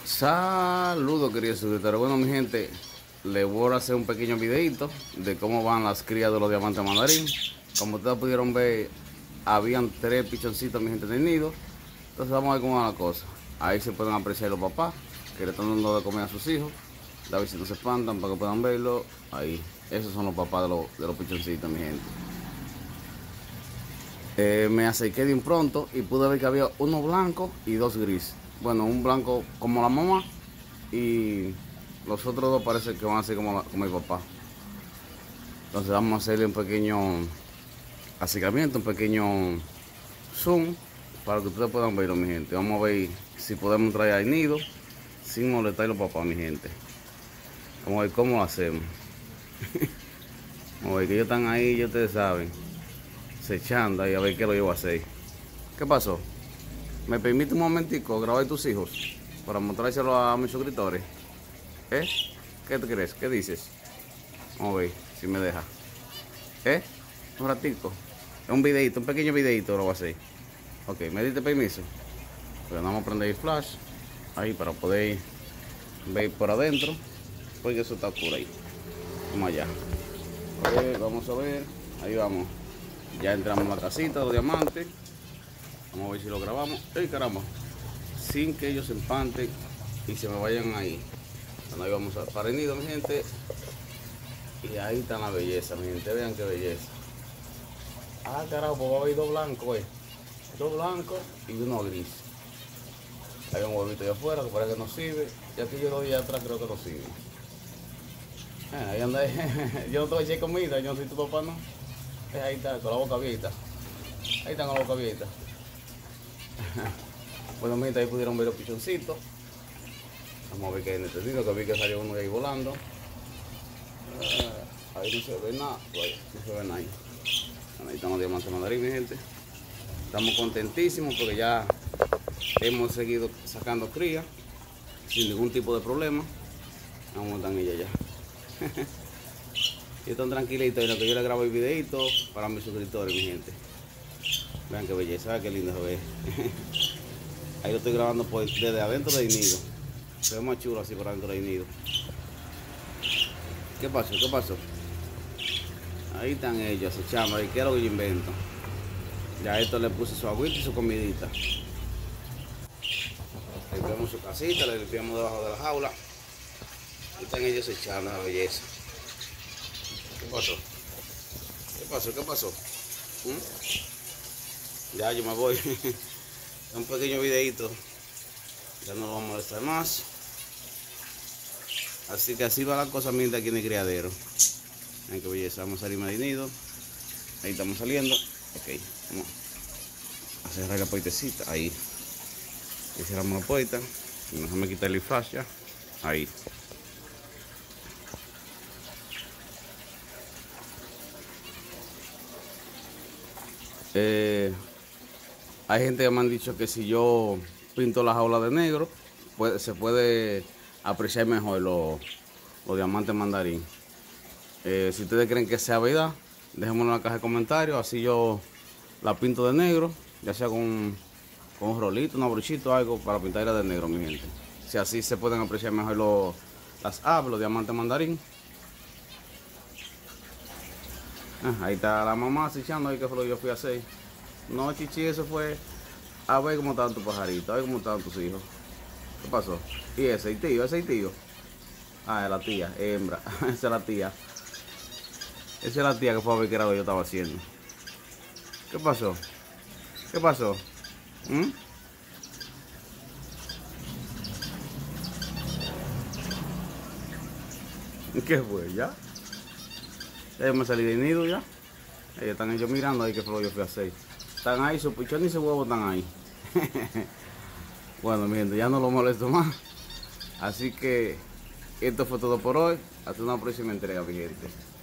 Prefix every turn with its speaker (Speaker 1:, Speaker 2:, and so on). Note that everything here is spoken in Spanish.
Speaker 1: Saludos, queridos suscriptores. Bueno, mi gente, les voy a hacer un pequeño videito de cómo van las crías de los diamantes mandarín. Como ustedes pudieron ver, habían 3 pichoncitos, mi gente, en el nido. Entonces vamos a ver cómo va la cosa. Ahí se pueden apreciar los papás que le están dando de comer a sus hijos. A ver si no se espantan para que puedan verlo. Ahí, esos son los papás de los pichoncitos, mi gente. Me acerqué de un pronto y pude ver que había uno blanco y 2 grises. Bueno, un blanco como la mamá y los otros 2 parece que van a ser como mi papá. Entonces vamos a hacerle un pequeño acercamiento, un pequeño zoom para que ustedes puedan verlo, mi gente. Vamos a ver si podemos traer al nido sin molestar a los papás, mi gente. Vamos a ver cómo lo hacemos. Vamos a ver que ellos están ahí, ya ustedes saben, se echando ahí a ver qué lo llevo a hacer. ¿Qué pasó? ¿Me permite un momentico grabar tus hijos para mostrárselo a mis suscriptores? ¿Qué te crees? ¿Qué dices? Vamos a ver si me deja. Un ratico. Es un videito, un pequeño videito lo voy a hacer. Ok, ¿me diste permiso? Pues vamos a prender el flash ahí para poder ver por adentro, porque eso está oscuro ahí. Vamos allá. Vamos a ver. Ahí vamos. Ya entramos en la casita de los diamantes. Vamos a ver si lo grabamos. ¡Ey, caramba! Sin que ellos se empanten y se me vayan ahí. Bueno, ahí vamos a para el nido, mi gente. Y ahí está la belleza, mi gente. Vean qué belleza. Ah, carajo, pues va a haber 2 blancos, 2 blancos y 1 gris. Hay un huevito allá afuera que parece que no sirve. Y aquí yo lo vi atrás, creo que no sirve. Ahí anda. Yo no te voy a echar comida, yo no soy tu papá, ¿no? Ahí está, con la boca abierta. Ahí está con la boca abierta. Bueno, mira, ahí pudieron ver los pichoncitos. Vamos a ver qué es necesito, que vi que salió uno de ahí volando. Ahí no se ve nada, no se ve nada ahí. Bueno, ahí están los diamantes mandarín, mi gente. Estamos contentísimos porque ya hemos seguido sacando cría sin ningún tipo de problema. Vamos a están ellas ya. Y están tranquilitos en lo que yo les grabo el videito para mis suscriptores, mi gente. Vean qué belleza, vean qué lindo se ve. Ahí lo estoy grabando desde adentro del nido. Se ve más chulo así por adentro del nido. ¿Qué pasó? ¿Qué pasó? Ahí están ellos echando. ¿Qué es lo que yo invento? Ya a esto le puse su agüita y su comidita. Limpiamos su casita, le limpiamos debajo de la jaula. Ahí están ellos echando la belleza. ¿Qué pasó? ¿Qué pasó? ¿Qué pasó? Ya yo me voy. Un pequeño videito. Ya no lo vamos a molestar más. Así que así va la cosa mientras aquí en el criadero. Miren qué belleza. Vamos a salir del nido. Ahí estamos saliendo. Ok, vamos a cerrar la puertecita. Ahí. Ahí cerramos la puerta. Déjame quitar el flash ya. Ahí. Hay gente que me han dicho que si yo pinto la jaula de negro, pues se puede apreciar mejor los diamantes mandarín. Si ustedes creen que sea verdad, déjenmelo en la caja de comentarios. Así yo la pinto de negro, ya sea con un rolito, una brochita, algo para pintarla de negro, mi gente. Si así se pueden apreciar mejor las aves, los diamantes mandarín. Ahí está la mamá acechando. Ahí que fue lo que yo fui a hacer. No, chichi, eso fue a ver cómo estaban tus pajaritos, a ver cómo estaban tus hijos. ¿Qué pasó? ¿Y ese tío? ¿Ese tío? Ah, es la tía, hembra. Esa es la tía. Esa es la tía que fue a ver qué era lo que yo estaba haciendo. ¿Qué pasó? ¿Qué pasó? ¿Qué fue? ¿Ya? Ya yo me salí del nido ya. Ellos están ellos mirando ahí que fue lo que yo fui a hacer. Están ahí, su pichón y su huevo están ahí. Bueno, mi gente, ya no lo molesto más. Así que esto fue todo por hoy. Hasta una próxima entrega, mi gente.